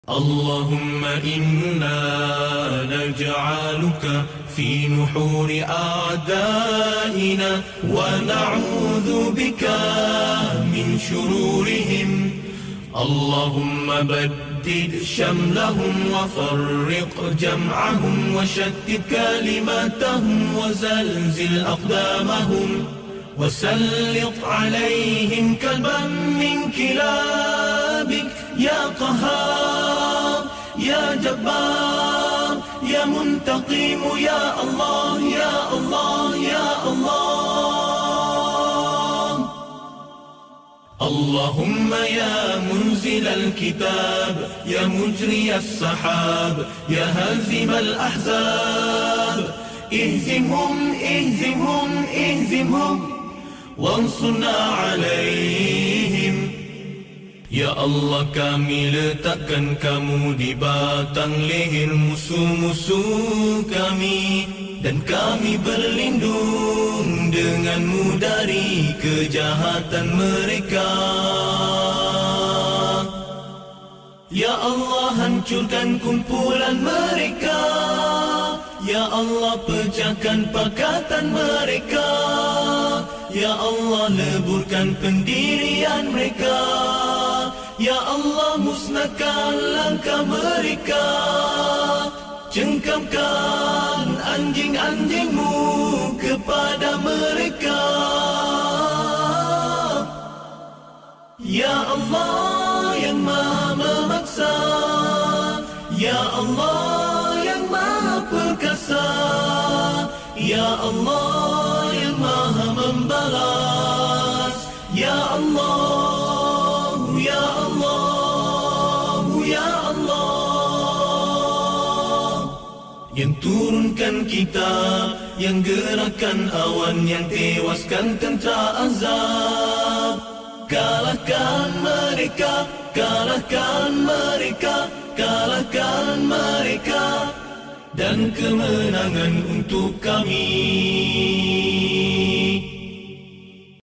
اللهم إنا نجعلك في نحور أعدائنا ونعوذ بك من شرورهم. اللهم بدد شملهم وفرق جمعهم وشتت كلماتهم وزلزل أقدامهم وسلط عليهم كلبا من كلابك يا قهار يا جبار يا منتقم يا الله يا الله يا الله. اللهم يا منزل الكتاب يا مجري السحاب يا هازم الأحزاب اهزمهم اهزمهم اهزمهم وانصرنا عليهم. Ya Allah, kami letakkan kamu di batang leher musuh-musuh kami, dan kami berlindung denganmu dari kejahatan mereka. Ya Allah, hancurkan kumpulan mereka. Ya Allah, pecahkan pakatan mereka. Ya Allah, leburkan pendirian mereka. Ya Allah, musnahkan langkah mereka. Cengkamkan anjing-anjingmu kepada mereka. Ya Allah yang maha memaksa, Ya Allah yang maha perkasa, Ya Allah yang maha membalas, Ya Allah, Ya Allah, Ya Allah. Yang turunkan kitab, yang gerakkan awan, yang tewaskan tentera azab. Kalahkan mereka, kalahkan mereka, kalahkan mereka, dan kemenangan untuk kami.